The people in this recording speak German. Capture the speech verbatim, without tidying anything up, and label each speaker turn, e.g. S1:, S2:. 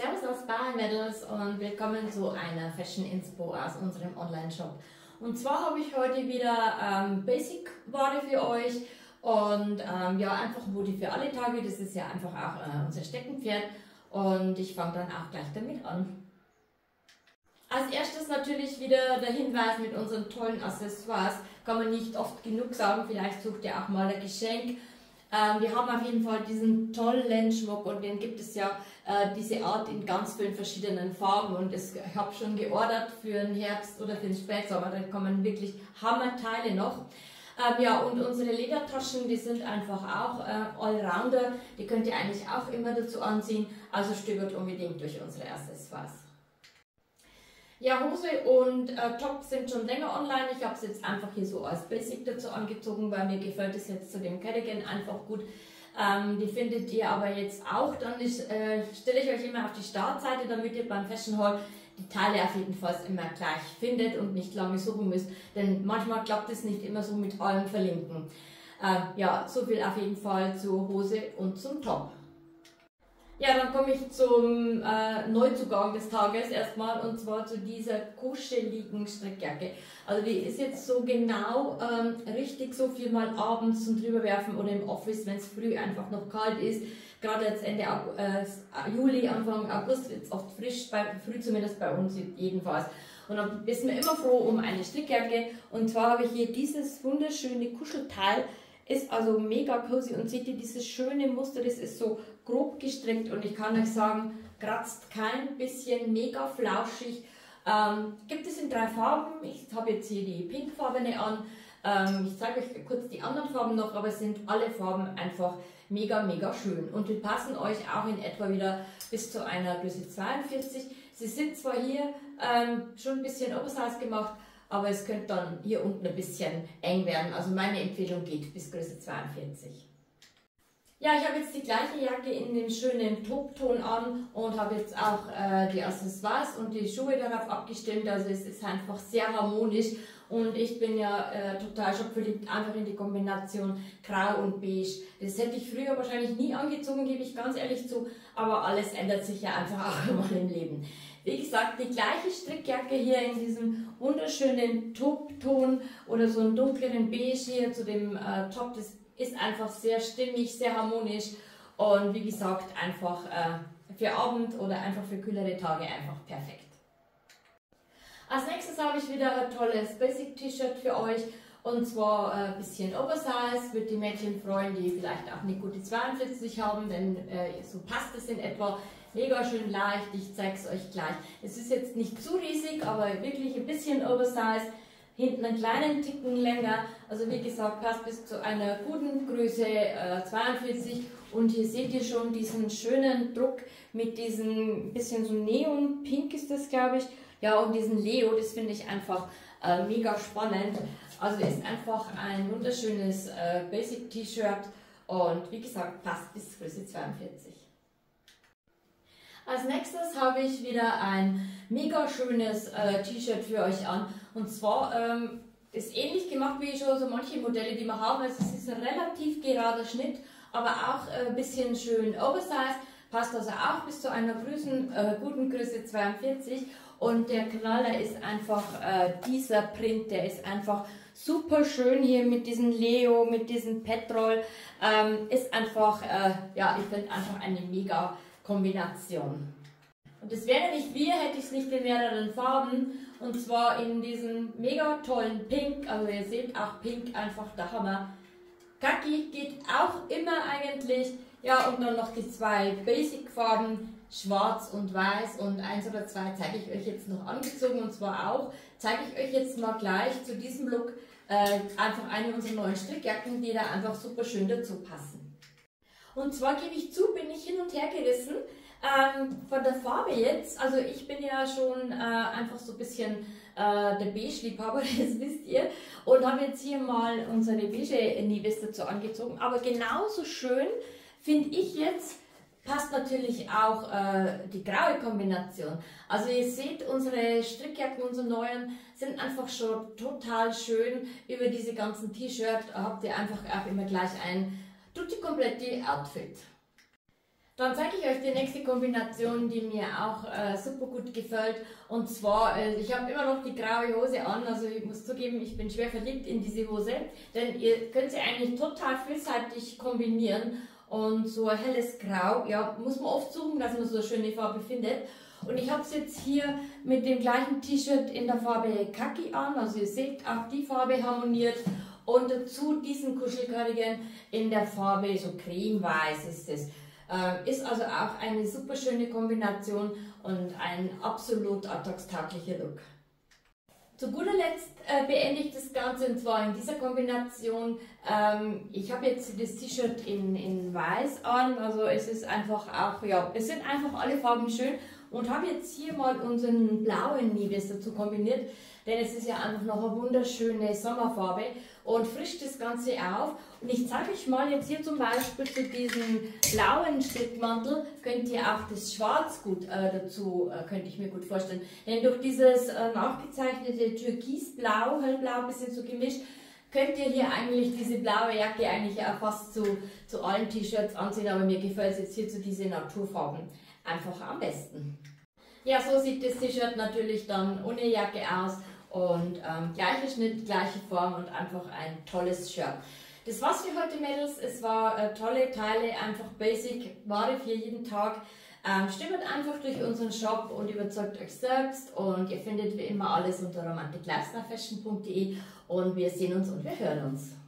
S1: Servus aus Bar Mädels und willkommen zu einer Fashion Inspo aus unserem Online-Shop. Und zwar habe ich heute wieder ähm, Basic-Ware für euch und ähm, ja, einfach Mode für alle Tage. Das ist ja einfach auch äh, unser Steckenpferd und ich fange dann auch gleich damit an. Als erstes natürlich wieder der Hinweis mit unseren tollen Accessoires. Kann man nicht oft genug sagen, vielleicht sucht ihr auch mal ein Geschenk. Ähm, wir haben auf jeden Fall diesen tollen Schmuck und den gibt es ja äh, diese Art in ganz vielen verschiedenen Farben und es, ich habe schon geordert für den Herbst oder für den Spätsommer, da kommen wirklich Hammerteile noch. Ähm, ja, und unsere Ledertaschen, die sind einfach auch äh, Allrounder, die könnt ihr eigentlich auch immer dazu anziehen, also stöbert unbedingt durch unsere Accessoires. Ja, Hose und äh, Top sind schon länger online. Ich habe es jetzt einfach hier so als Basic dazu angezogen, weil mir gefällt es jetzt zu dem Cardigan einfach gut. Ähm, die findet ihr aber jetzt auch. Dann äh, stelle ich euch immer auf die Startseite, damit ihr beim Fashion Haul die Teile auf jeden Fall immer gleich findet und nicht lange suchen müsst. Denn manchmal klappt es nicht immer so mit allem Verlinken. Äh, ja, so viel auf jeden Fall zur Hose und zum Top. Ja, dann komme ich zum äh, Neuzugang des Tages erstmal und zwar zu dieser kuscheligen Strickjacke. Also die ist jetzt so genau ähm, richtig so viel mal abends zum drüberwerfen oder im Office, wenn es früh einfach noch kalt ist. Gerade jetzt Ende äh, Juli, Anfang August wird es oft frisch, bei, früh zumindest bei uns jedenfalls. Und dann ist man immer froh um eine Strickjacke und zwar habe ich hier dieses wunderschöne Kuschelteil. Ist also mega cozy und seht ihr dieses schöne Muster, das ist so grob gestrickt und ich kann euch sagen, kratzt kein bisschen, mega flauschig. Ähm, gibt es in drei Farben, ich habe jetzt hier die pinkfarbene an, ähm, ich zeige euch kurz die anderen Farben noch, aber es sind alle Farben einfach mega, mega schön und die passen euch auch in etwa wieder bis zu einer Größe zweiundvierzig. Sie sind zwar hier ähm, schon ein bisschen Oversize gemacht, aber es könnte dann hier unten ein bisschen eng werden. Also meine Empfehlung geht bis Größe zweiundvierzig. Ja, ich habe jetzt die gleiche Jacke in dem schönen Taubton an und habe jetzt auch äh, die Accessoires und die Schuhe darauf abgestimmt. Also es ist einfach sehr harmonisch und ich bin ja äh, total schockverliebt einfach in die Kombination Grau und Beige. Das hätte ich früher wahrscheinlich nie angezogen, gebe ich ganz ehrlich zu, aber alles ändert sich ja einfach auch immer im Leben. Wie gesagt, die gleiche Strickjacke hier in diesem wunderschönen Taubton oder so einen dunkleren Beige hier zu dem äh, Top. Das ist einfach sehr stimmig, sehr harmonisch und wie gesagt, einfach äh, für Abend oder einfach für kühlere Tage einfach perfekt. Als nächstes habe ich wieder ein tolles Basic-T-Shirt für euch und zwar ein äh, bisschen Oversize, wird die Mädchen freuen, die vielleicht auch eine gute zweiundvierzig haben, denn äh, so passt es in etwa. Mega schön leicht, ich zeige es euch gleich. Es ist jetzt nicht zu riesig, aber wirklich ein bisschen Oversize. Hinten einen kleinen Ticken länger. Also wie gesagt, passt bis zu einer guten Größe äh, zweiundvierzig. Und hier seht ihr schon diesen schönen Druck mit diesem bisschen so Neon-Pink ist das, glaube ich. Ja, und diesen Leo, das finde ich einfach äh, mega spannend. Also ist einfach ein wunderschönes äh, Basic-T-Shirt. Und wie gesagt, passt bis Größe zweiundvierzig. Als nächstes habe ich wieder ein mega schönes äh, T-Shirt für euch an und zwar ähm, ist ähnlich gemacht wie schon so manche Modelle, die wir haben. Also es ist ein relativ gerader Schnitt, aber auch ein äh, bisschen schön Oversize, passt also auch bis zu einer Größen, äh, guten Größe zweiundvierzig und der Knaller ist einfach äh, dieser Print, der ist einfach super schön hier mit diesem Leo, mit diesem Petrol, ähm, ist einfach, äh, ja, ich finde einfach eine mega Kombination. Und es wäre nicht wir, hätte ich es nicht in mehreren Farben und zwar in diesem mega tollen Pink, also ihr seht auch Pink einfach der Hammer. Kaki geht auch immer eigentlich, ja und dann noch die zwei Basic Farben, schwarz und weiß und eins oder zwei zeige ich euch jetzt noch angezogen und zwar auch, zeige ich euch jetzt mal gleich zu diesem Look äh, einfach eine unserer neuen Strickjacken, die da einfach super schön dazu passen. Und zwar gebe ich zu, bin ich hin und her gerissen ähm, von der Farbe jetzt. Also ich bin ja schon äh, einfach so ein bisschen äh, der Beige-Liebhaber, das wisst ihr. Und habe jetzt hier mal unsere beige-Nives dazu angezogen. Aber genauso schön finde ich jetzt, passt natürlich auch äh, die graue Kombination. Also ihr seht, unsere Strickjacken, unsere neuen, sind einfach schon total schön. Über diese ganzen T-Shirts habt ihr einfach auch immer gleich ein tutti kompletti Outfit. Dann zeige ich euch die nächste Kombination, die mir auch äh, super gut gefällt. Und zwar, äh, ich habe immer noch die graue Hose an, also ich muss zugeben, ich bin schwer verliebt in diese Hose, denn ihr könnt sie eigentlich total vielseitig kombinieren. Und so ein helles Grau, ja, muss man oft suchen, dass man so eine schöne Farbe findet. Und ich habe es jetzt hier mit dem gleichen T-Shirt in der Farbe Kaki an, also ihr seht, auch die Farbe harmoniert. Und dazu diesen Kuschelcardigan in der Farbe so cremeweiß ist es. Äh, ist also auch eine super schöne Kombination und ein absolut alltagstauglicher Look. Zu guter Letzt äh, beende ich das Ganze und zwar in dieser Kombination. Ähm, ich habe jetzt das T-Shirt in, in weiß an, also es ist einfach auch, ja, es sind einfach alle Farben schön und habe jetzt hier mal unseren blauen Nibis dazu kombiniert, denn es ist ja einfach noch eine wunderschöne Sommerfarbe und frischt das Ganze auf. Und ich zeige euch mal jetzt hier zum Beispiel zu diesem blauen Strickmantel, könnt ihr auch das Schwarz gut äh, dazu, äh, könnte ich mir gut vorstellen. Denn durch dieses äh, nachgezeichnete Türkisblau, hellblau, ein bisschen so gemischt, könnt ihr hier eigentlich diese blaue Jacke eigentlich auch fast zu, zu allen T-Shirts anziehen, aber mir gefällt es jetzt hier zu diesen Naturfarben einfach am besten. Ja, so sieht das T-Shirt natürlich dann ohne Jacke aus und ähm, gleicher Schnitt, gleiche Form und einfach ein tolles Shirt. Das war's für heute, Mädels. Es war äh, tolle Teile, einfach basic, Ware für jeden Tag. Ähm, stimmt einfach durch unseren Shop und überzeugt euch selbst und ihr findet wie immer alles unter romantic lifestyle fashion punkt de und wir sehen uns und wir hören uns.